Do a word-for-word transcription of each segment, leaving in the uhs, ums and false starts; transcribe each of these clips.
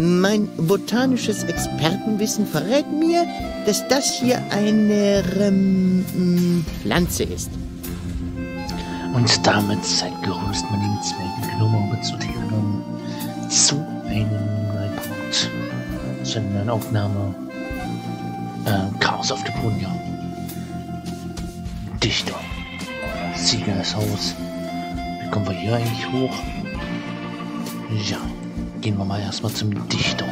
Mein botanisches Expertenwissen verrät mir, dass das hier eine ähm, Pflanze ist. Und damit seid gegrüßt, meine lieben Zwergengnome, zu Theonom, zu einem neuen Punkt, zu einer neuen Aufnahme. Äh, Chaos auf Deponia. Dichter. Sieger des Haus. Wie kommen wir hier eigentlich hoch? Ja, gehen wir mal erstmal zum Dichter.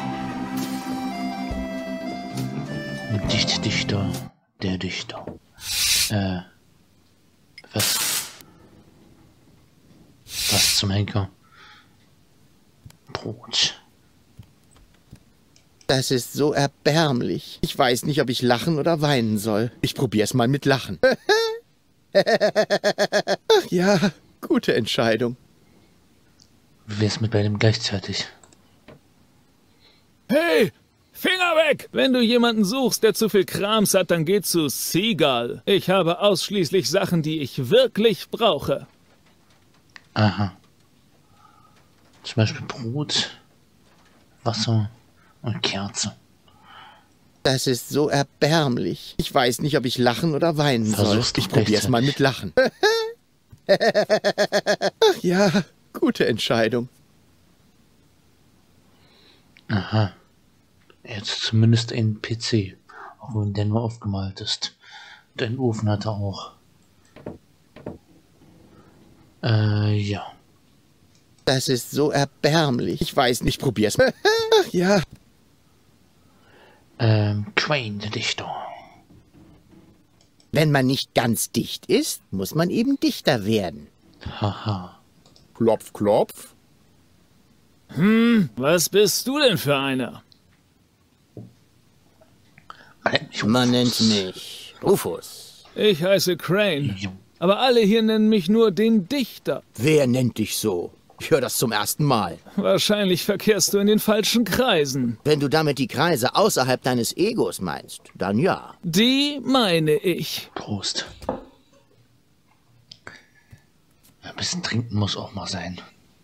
Dicht, Dichter, der Dichter. Äh, was? Was zum Henker? Brot. Das ist so erbärmlich. Ich weiß nicht, ob ich lachen oder weinen soll. Ich probier's mal mit Lachen. Ach ja, gute Entscheidung. Wie wär's mit beidem gleichzeitig? Hey! Finger weg! Wenn du jemanden suchst, der zu viel Krams hat, dann geh zu Seagull. Ich habe ausschließlich Sachen, die ich wirklich brauche. Aha. Zum Beispiel Brot, Wasser und Kerze. Das ist so erbärmlich. Ich weiß nicht, ob ich lachen oder weinen Versuchst soll. Ich du probier's mal mit Lachen. Ach ja, gute Entscheidung. Aha. Jetzt zumindest ein P C, auch wenn der nur aufgemalt ist. Und einen Ofen hat er auch. Äh, ja. Das ist so erbärmlich. Ich weiß nicht, probier's mal. Ach ja. Ähm, Crane, der Dichter. Wenn man nicht ganz dicht ist, muss man eben dichter werden. Haha. Klopf, klopf. Hm, was bist du denn für einer? Man nennt mich Rufus. Ich heiße Crane, aber alle hier nennen mich nur den Dichter. Wer nennt dich so? Ich höre das zum ersten Mal. Wahrscheinlich verkehrst du in den falschen Kreisen. Wenn du damit die Kreise außerhalb deines Egos meinst, dann ja. Die meine ich. Prost. Ein bisschen trinken muss auch mal sein.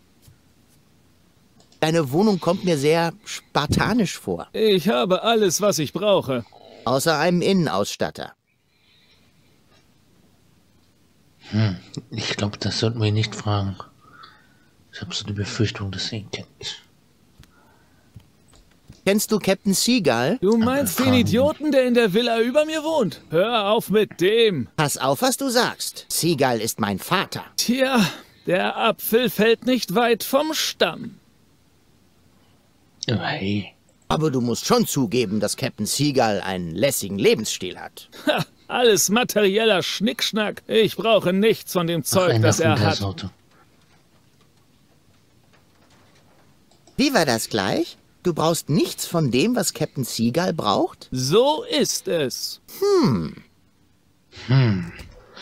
Deine Wohnung kommt mir sehr spartanisch vor. Ich habe alles, was ich brauche. Außer einem Innenausstatter. Hm, ich glaube, das sollten wir nicht fragen. Ich habe so die Befürchtung, dass ihr ihn kennt. Kennst du Captain Seagull? Du meinst den Idioten, der in der Villa über mir wohnt? Hör auf mit dem. Pass auf, was du sagst. Seagull ist mein Vater. Tja, der Apfel fällt nicht weit vom Stamm. Oh, hey. Aber du musst schon zugeben, dass Captain Seagull einen lässigen Lebensstil hat. Ha, alles materieller Schnickschnack. Ich brauche nichts von dem Zeug, Ach, das er hat. Sorte. Wie war das gleich? Du brauchst nichts von dem, was Captain Seagull braucht? So ist es. Hm. Hm.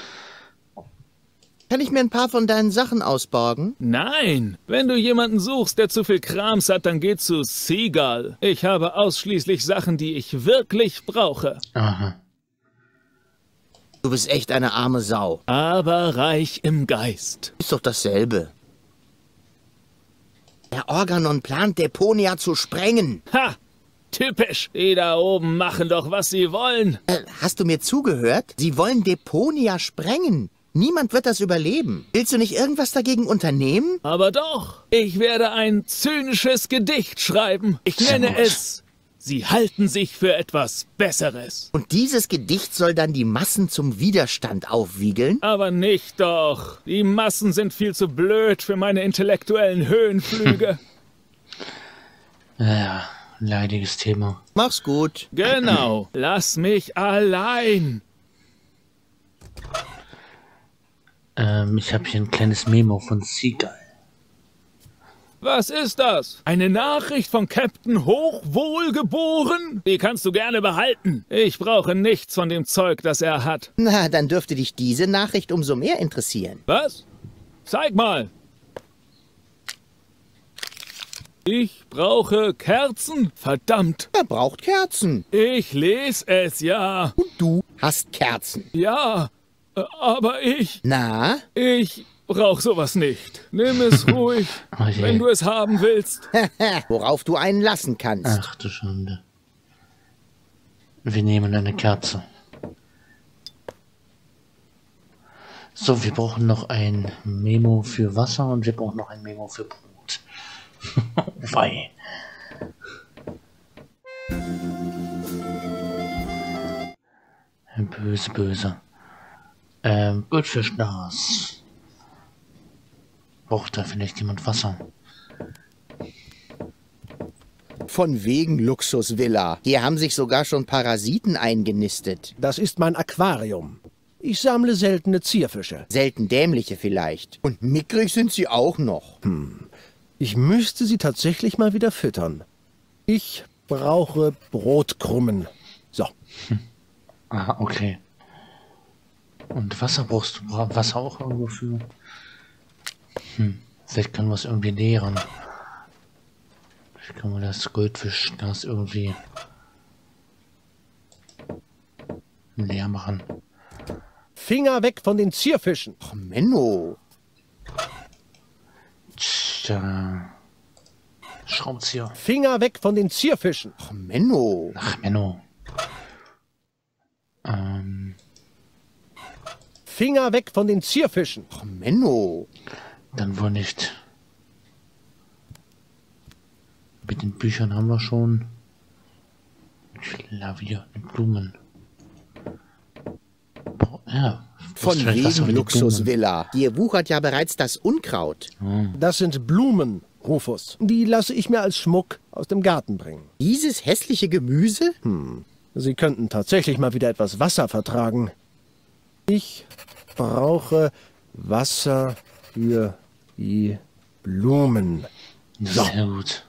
Kann ich mir ein paar von deinen Sachen ausborgen? Nein. Wenn du jemanden suchst, der zu viel Krams hat, dann geh zu Seagull. Ich habe ausschließlich Sachen, die ich wirklich brauche. Aha. Du bist echt eine arme Sau. Aber reich im Geist. Ist doch dasselbe. Der Organon plant, Deponia zu sprengen. Ha! Typisch. Die da oben machen doch, was sie wollen. Äh, hast du mir zugehört? Sie wollen Deponia sprengen. Niemand wird das überleben. Willst du nicht irgendwas dagegen unternehmen? Aber doch. Ich werde ein zynisches Gedicht schreiben. Ich nenne es Sie halten sich für etwas Besseres. Und dieses Gedicht soll dann die Massen zum Widerstand aufwiegeln? Aber nicht doch. Die Massen sind viel zu blöd für meine intellektuellen Höhenflüge. Ja, leidiges Thema. Mach's gut. Genau. Lass mich allein. Ähm, ich habe hier ein kleines Memo von Seagull. Was ist das? Eine Nachricht von Captain Hochwohlgeboren? Die kannst du gerne behalten. Ich brauche nichts von dem Zeug, das er hat. Na, dann dürfte dich diese Nachricht umso mehr interessieren. Was? Zeig mal. Ich brauche Kerzen. Verdammt. Er braucht Kerzen. Ich lese es, ja. Und du hast Kerzen. Ja, aber ich... Na? Ich... brauch sowas nicht. Nimm es ruhig, Oh je. wenn du es haben willst. Worauf du einen lassen kannst. Ach du Schande. Wir nehmen eine Kerze. So, wir brauchen noch ein Memo für Wasser und wir brauchen noch ein Memo für Brot. Wei. Böse, böse. Ähm, Goldfischglas. Braucht da vielleicht jemand Wasser? Von wegen Luxusvilla. Hier haben sich sogar schon Parasiten eingenistet. Das ist mein Aquarium. Ich sammle seltene Zierfische. Selten dämliche vielleicht. Und mickrig sind sie auch noch. Hm. Ich müsste sie tatsächlich mal wieder füttern. Ich brauche Brotkrummen. So. Hm. Ah, okay. Und Wasser brauchst du? Bra Wasser auch irgendwo für? Hm. Vielleicht können wir es irgendwie leeren. Vielleicht können wir das Goldfischglas irgendwie leer machen. Finger weg von den Zierfischen. Ach, Menno. Tja. Schraubenzieher. Finger weg von den Zierfischen. Ach, Menno. Ach, Menno. Ähm. Finger weg von den Zierfischen. Ach, Menno. Dann wohl nicht. Mit den Büchern haben wir schon. Klavier mit Blumen. Ja, Von wegen Luxusvilla. Hier wuchert ja bereits das Unkraut. Hm. Das sind Blumen, Rufus. Die lasse ich mir als Schmuck aus dem Garten bringen. Dieses hässliche Gemüse? Hm. Sie könnten tatsächlich mal wieder etwas Wasser vertragen. Ich brauche Wasser für die Blumen. So. Sehr gut.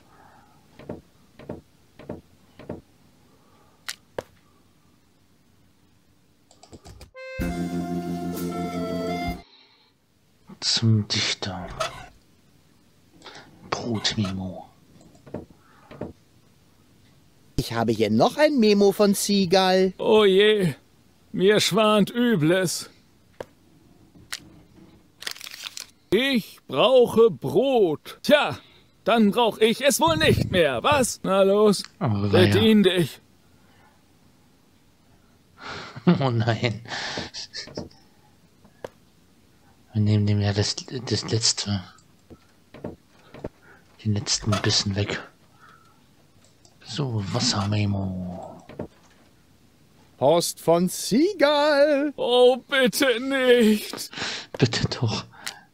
Zum Dichter. Brotmemo. Ich habe hier noch ein Memo von Seagull. Oh je, mir schwant Übles. Ich brauche Brot. Tja, dann brauche ich es wohl nicht mehr, was? Na los, Oh, bedien dich. Oh nein. Wir nehmen dem ja das, das letzte. Den letzten Bissen weg. So, Wassermemo. Post von Seagull. Oh, bitte nicht. Bitte doch.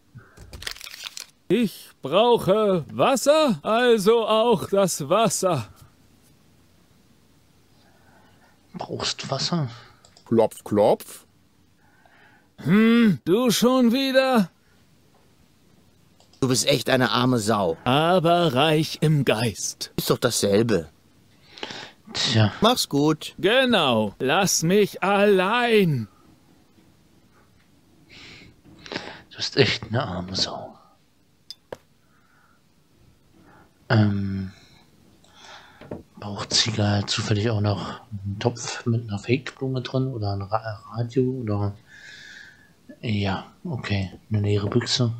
Ich brauche Wasser, also auch das Wasser. Brauchst Wasser? Klopf, klopf. Hm, du schon wieder? Du bist echt eine arme Sau. Aber reich im Geist. Ist doch dasselbe. Tja. Mach's gut. Genau, lass mich allein. Du bist echt eine arme Sau. Ähm. Braucht Ziegel zufällig auch noch einen Topf mit einer Fake-Blume drin oder ein Ra Radio oder. Ja, okay. Eine leere Büchse.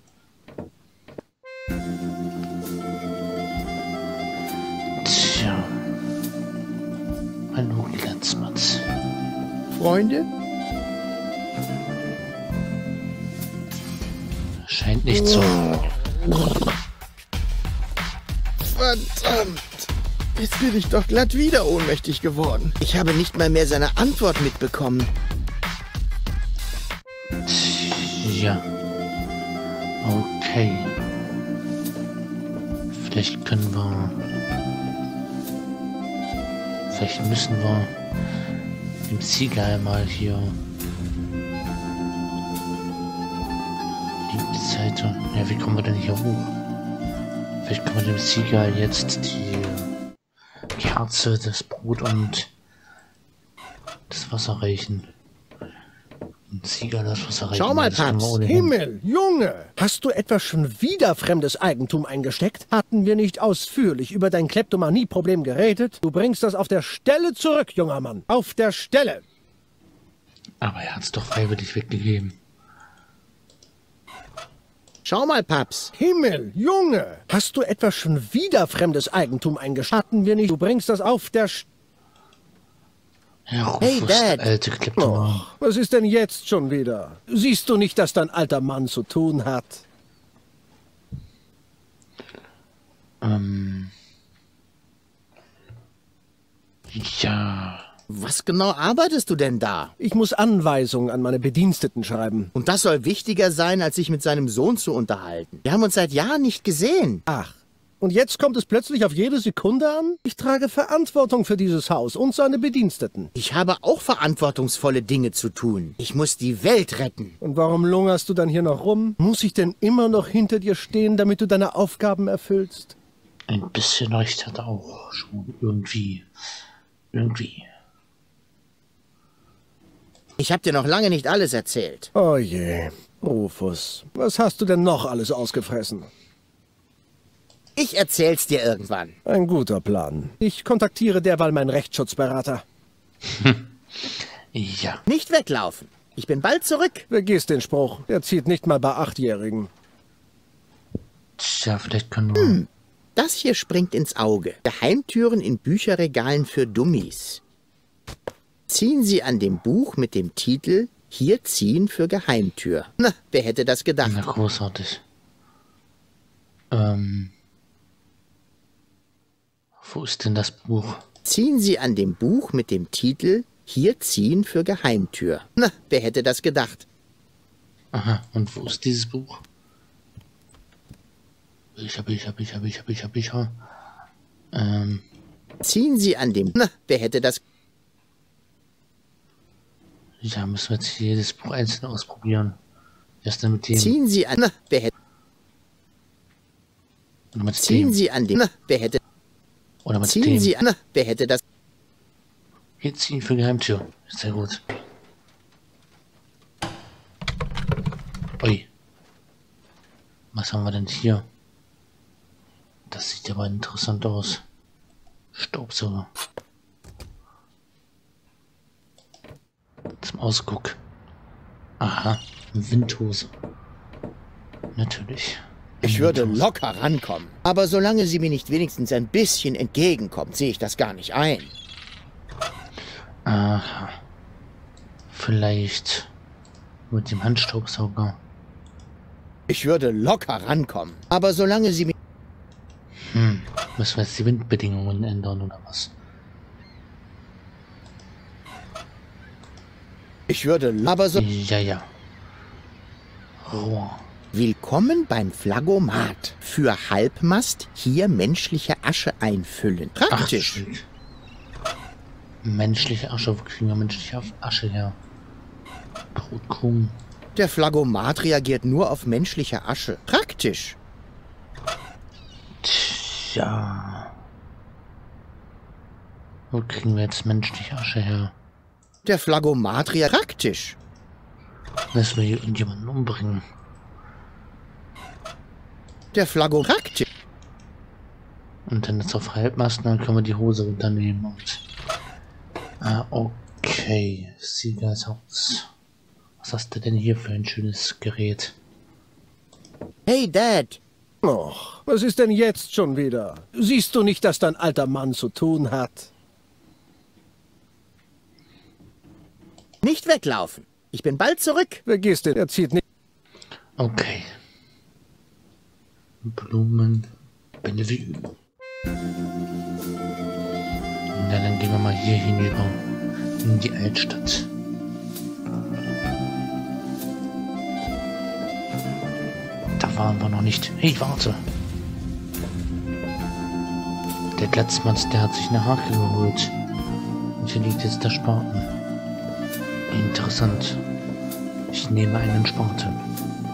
Tja. Hallo, Glanzmatz. Freunde? Scheint nicht so. Verdammt. Jetzt bin ich doch glatt wieder ohnmächtig geworden. Ich habe nicht mal mehr seine Antwort mitbekommen. Ja. Okay. Vielleicht können wir... Vielleicht müssen wir dem Seagull mal hier die Seite... Ja, wie kommen wir denn hier hoch? Vielleicht können wir dem Seagull jetzt die Kerze, das Brot und das Wasser reichen. Sieger, das Wasser reichen. Schau mal, Das können wir Papst. ohnehin. Himmel, Junge. Hast du etwa schon wieder fremdes Eigentum eingesteckt? Hatten wir nicht ausführlich über dein Kleptomanie-Problem geredet? Du bringst das auf der Stelle zurück, junger Mann. Auf der Stelle. Aber er hat es doch freiwillig weggegeben. Schau mal, Paps. Himmel, Junge! Hast du etwa schon wieder fremdes Eigentum eingesteckt? Hatten wir nicht. Du bringst das auf der St Herr Rufus, Hey, Dad. der alte Kleptoman. Oh, was ist denn jetzt schon wieder? Siehst du nicht, dass dein alter Mann zu tun hat? Ähm. Ja. Was genau arbeitest du denn da? Ich muss Anweisungen an meine Bediensteten schreiben. Und das soll wichtiger sein, als sich mit seinem Sohn zu unterhalten. Wir haben uns seit Jahren nicht gesehen. Ach, und jetzt kommt es plötzlich auf jede Sekunde an? Ich trage Verantwortung für dieses Haus und seine Bediensteten. Ich habe auch verantwortungsvolle Dinge zu tun. Ich muss die Welt retten. Und warum lungerst du dann hier noch rum? Muss ich denn immer noch hinter dir stehen, damit du deine Aufgaben erfüllst? Ein bisschen recht hat er auch schon. Irgendwie. Irgendwie. Ich habe dir noch lange nicht alles erzählt. Oh je, Rufus, was hast du denn noch alles ausgefressen? Ich erzähl's dir irgendwann. Ein guter Plan. Ich kontaktiere derweil meinen Rechtsschutzberater. Ja. Nicht weglaufen. Ich bin bald zurück. Vergiss den Spruch. Er zieht nicht mal bei Achtjährigen. Tja, vielleicht können wir... Hm. Das hier springt ins Auge. Geheimtüren in Bücherregalen für Dummies. Ziehen Sie an dem Buch mit dem Titel Hier ziehen für Geheimtür. Na, wer hätte das gedacht? Na, großartig. Ähm... Wo ist denn das Buch? Ziehen Sie an dem Buch mit dem Titel Hier ziehen für Geheimtür. Na, wer hätte das gedacht? Aha, und wo ist dieses Buch? Ich hab, ich hab, ich hab, ich hab, ich hab, ich hab. Ähm. Ziehen Sie an dem... Na, wer hätte das... Ja, müssen wir jetzt jedes Buch einzeln ausprobieren. Erst dann mit dem... Ziehen Sie an... Na, wer hätte... Oder mit Ziehen dem. Sie an dem... Na, wer hätte... Oder mit Ziehen dem. Sie an... Na, wer hätte das... Hier ziehen für Geheimtür. Sehr gut. Ui. Was haben wir denn hier? Das sieht aber interessant aus. Staubsauger. Zum Ausguck. Aha, Windhose. Natürlich. Ich würde Windhose. locker rankommen. Aber solange sie mir nicht wenigstens ein bisschen entgegenkommt, sehe ich das gar nicht ein. Aha. Vielleicht mit dem Handstaubsauger. Ich würde locker rankommen. Aber solange sie mir... Hm. Müssen wir jetzt die Windbedingungen ändern oder was? Ich würde... Aber so... Ja, ja. Rohr. Willkommen beim Phlegmaat. Für Halbmast hier menschliche Asche einfüllen. Ach, Praktisch. stimmt. Menschliche Asche. Wo kriegen wir menschliche Asche her? Brotkrumen. Der Phlegmaat reagiert nur auf menschliche Asche. Praktisch. Tja. Wo kriegen wir jetzt menschliche Asche her? Der Phlegmaat reagiert... Praktisch. Müssen wir hier irgendjemanden umbringen? Der Phlegmaat... Praktisch. Und dann jetzt auf Halbmast, dann können wir die Hose runternehmen und... Ah, okay. Siegers Haus. Was hast du denn hier für ein schönes Gerät? Hey, Dad. Och, was ist denn jetzt schon wieder? Siehst du nicht, dass dein alter Mann zu tun hat? Nicht weglaufen. Ich bin bald zurück. Vergiss den, er zieht nicht... Okay. Blumen. Bellevue. Na, dann gehen wir mal hier hinüber. In die Altstadt. Da waren wir noch nicht. Hey, warte. Der Glatzmanns, der hat sich eine Hake geholt. Und hier liegt jetzt der Spaten. Interessant. Ich nehme einen Spaten.